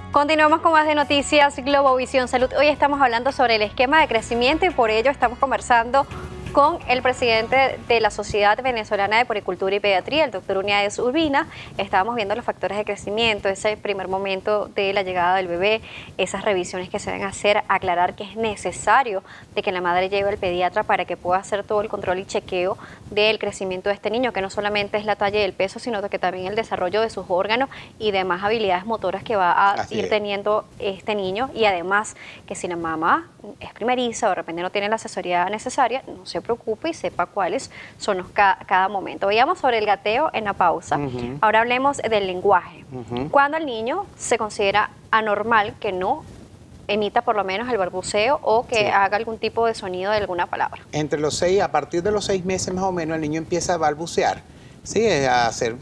Continuamos con más de Noticias Globovisión Salud. Hoy estamos hablando sobre el esquema de crecimiento y por ello estamos conversando con el presidente de la Sociedad Venezolana de Puericultura y Pediatría, el doctor Uniades Urbina. Estábamos viendo los factores de crecimiento, ese primer momento de la llegada del bebé, esas revisiones que se deben hacer, aclarar que es necesario de que la madre lleve al pediatra para que pueda hacer todo el control y chequeo del crecimiento de este niño, que no solamente es la talla y el peso, sino que también el desarrollo de sus órganos y demás habilidades motoras que va a ir teniendo este niño. Y además que si la mamá es primeriza o de repente no tiene la asesoría necesaria, no se preocupe y sepa cuáles son cada momento. Veíamos sobre el gateo en la pausa. Ahora hablemos del lenguaje. Cuando el niño se considera anormal que no emita por lo menos el balbuceo o que haga algún tipo de sonido de alguna palabra. A partir de los 6 meses más o menos, el niño empieza a balbucear. Sí, a hacer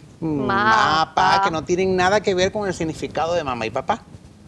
papá, que no tienen nada que ver con el significado de mamá y papá.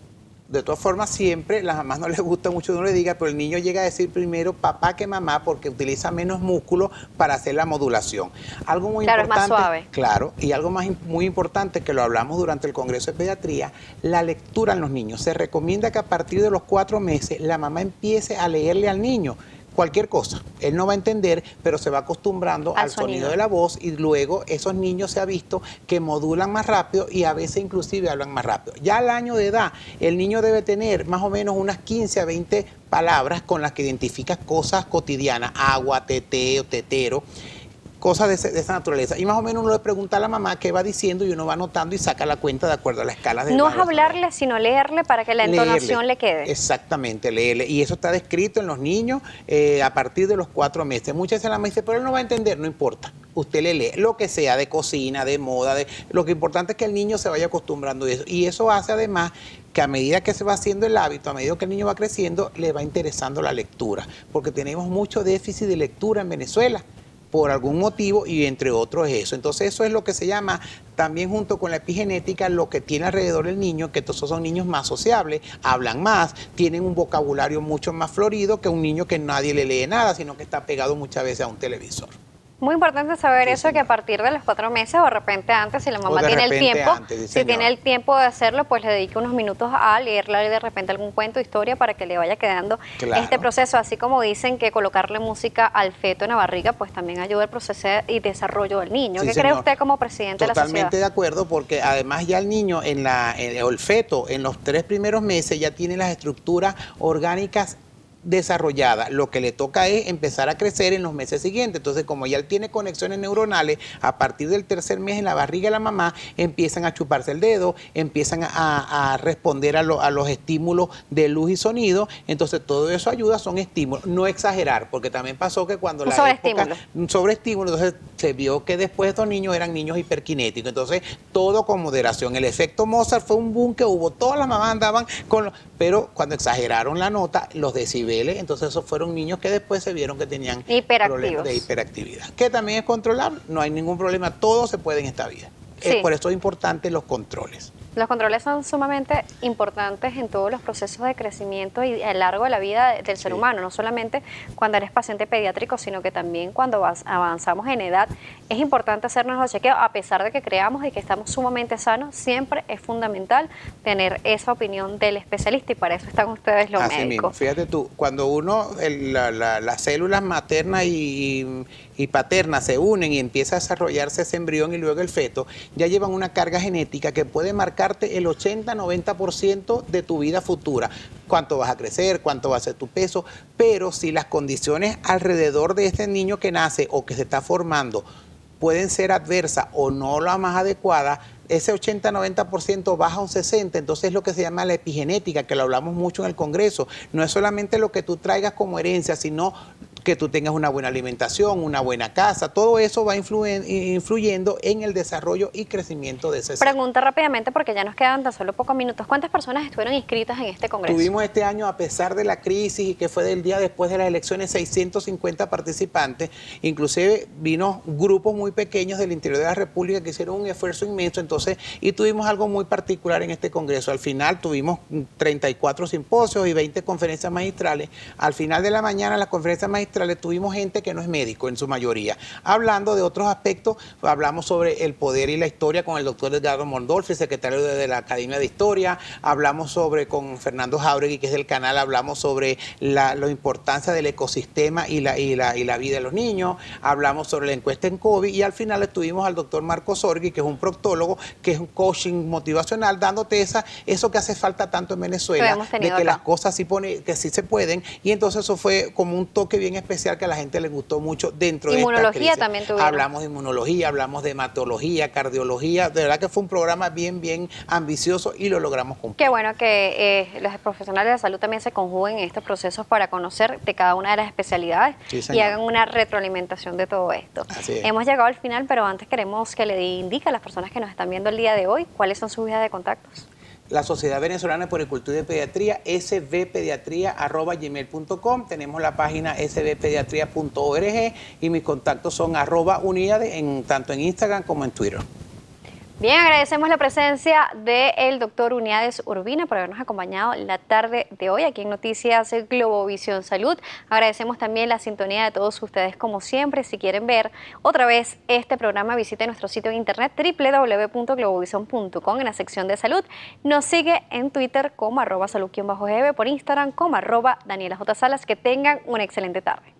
De todas formas, siempre, las mamás no les gusta mucho que uno le diga, pero el niño llega a decir primero papá que mamá porque utiliza menos músculo para hacer la modulación. Algo muy importante, es más suave. Claro, y algo muy importante que lo hablamos durante el Congreso de Pediatría, la lectura en los niños. Se recomienda que a partir de los 4 meses la mamá empiece a leerle al niño cualquier cosa. Él no va a entender, pero se va acostumbrando al sonido de la voz y luego esos niños se ha visto que modulan más rápido y a veces inclusive hablan más rápido. Ya al año de edad, el niño debe tener más o menos unas 15 a 20 palabras con las que identifica cosas cotidianas, agua, teteo, tetero, cosas de esa naturaleza. Y más o menos uno le pregunta a la mamá qué va diciendo y uno va anotando y saca la cuenta de acuerdo a la escala de... No es hablarle, sino leerle para que la entonación le quede. Exactamente, leerle. Y eso está descrito en los niños a partir de los 4 meses. Muchas veces la mamá dice, pero él no va a entender, no importa. Usted le lee lo que sea de cocina, de moda, lo que importante es que el niño se vaya acostumbrando a eso. Y eso hace además que a medida que se va haciendo el hábito, a medida que el niño va creciendo, le va interesando la lectura. Porque tenemos mucho déficit de lectura en Venezuela, por algún motivo, y entre otros eso. Entonces eso es lo que se llama, también junto con la epigenética, lo que tiene alrededor el niño, que estos son niños más sociables, hablan más, tienen un vocabulario mucho más florido que un niño que nadie le lee nada, sino que está pegado muchas veces a un televisor. Muy importante saber eso, que a partir de los 4 meses o de repente antes, si la mamá tiene el tiempo, si tiene el tiempo de hacerlo, pues le dedique unos minutos a leerle de repente algún cuento, historia, para que le vaya quedando este proceso. Así como dicen que colocarle música al feto en la barriga, pues también ayuda al proceso y desarrollo del niño. ¿Qué cree usted como presidente de la sociedad? Totalmente de acuerdo, porque además ya el niño, el feto, en los 3 primeros meses ya tiene las estructuras orgánicas desarrollada. Lo que le toca es empezar a crecer en los meses siguientes. Entonces, como ya él tiene conexiones neuronales, a partir del 3er mes en la barriga de la mamá empiezan a chuparse el dedo, empiezan a responder a los estímulos de luz y sonido. Entonces, todo eso ayuda, son estímulos. No exagerar, porque también pasó que cuando un sobreestímulo, entonces se vio que después estos niños eran niños hiperkinéticos. Entonces, todo con moderación. El efecto Mozart fue un boom que hubo. Todas las mamás andaban pero cuando exageraron la nota, los decibeles, entonces esos fueron niños que después se vieron que tenían problemas de hiperactividad, que también es controlable, no hay ningún problema, todo se puede en esta vida. Por eso es importante los controles. Los controles son sumamente importantes en todos los procesos de crecimiento y a lo largo de la vida del ser humano, no solamente cuando eres paciente pediátrico, sino que también cuando avanzamos en edad. Es importante hacernos los chequeos, a pesar de que creamos y que estamos sumamente sanos, siempre es fundamental tener esa opinión del especialista y para eso están ustedes los médicos. Mismo. Fíjate tú, cuando las células maternas y paternas se unen y empieza a desarrollarse ese embrión y luego el feto, ya llevan una carga genética que puede marcarte el 80-90% de tu vida futura. Cuánto vas a crecer, cuánto va a ser tu peso, pero si las condiciones alrededor de este niño que nace o que se está formando pueden ser adversas o no las más adecuadas, ese 80-90% baja a un 60%, entonces es lo que se llama la epigenética, que lo hablamos mucho en el Congreso. No es solamente lo que tú traigas como herencia, sino que tú tengas una buena alimentación, una buena casa, todo eso va influyendo en el desarrollo y crecimiento de ese ser. Pregunta rápidamente, porque ya nos quedan tan solo pocos minutos. ¿Cuántas personas estuvieron inscritas en este congreso? Tuvimos este año, a pesar de la crisis y que fue del día después de las elecciones, 650 participantes. Inclusive vino grupos muy pequeños del interior de la República que hicieron un esfuerzo inmenso. Entonces, 2012 y tuvimos algo muy particular en este congreso. Al final tuvimos 34 simposios y 20 conferencias magistrales. Al final de la mañana, en las conferencias magistrales, tuvimos gente que no es médico en su mayoría, hablando de otros aspectos. Hablamos sobre el poder y la historia con el doctor Edgardo Mondolfi, secretario de la Academia de Historia. Hablamos con Fernando Jauregui, que es del canal, hablamos sobre la importancia del ecosistema y la vida de los niños. Hablamos sobre la encuesta en COVID y al final estuvimos al doctor Marco Sorghi, que es un proctólogo, que es un coaching motivacional, dándote eso que hace falta tanto en Venezuela, de que las cosas que sí se pueden. Y entonces eso fue como un toque bien especial que a la gente le gustó mucho dentro de esta crisis. También tuvieron. Hablamos de inmunología, hablamos de hematología, cardiología. De verdad que fue un programa bien ambicioso y lo logramos cumplir. Qué bueno que los profesionales de la salud también se conjuguen en estos procesos para conocer de cada una de las especialidades y hagan una retroalimentación de todo esto. Hemos llegado al final, pero antes queremos que le indique a las personas que nos están viendo el día de hoy cuáles son sus vías de contactos. La Sociedad Venezolana de Puericultura y Pediatría, svpediatria@gmail.com. Tenemos la página svpediatria.org y mis contactos son @uniade tanto en Instagram como en Twitter. Bien, agradecemos la presencia del doctor Uniades Urbina por habernos acompañado la tarde de hoy aquí en Noticias Globovisión Salud. Agradecemos también la sintonía de todos ustedes como siempre. Si quieren ver otra vez este programa, visite nuestro sitio en internet www.globovision.com en la sección de salud. Nos sigue en Twitter como @salud_gb, por Instagram como @DanielaJSalas. Que tengan una excelente tarde.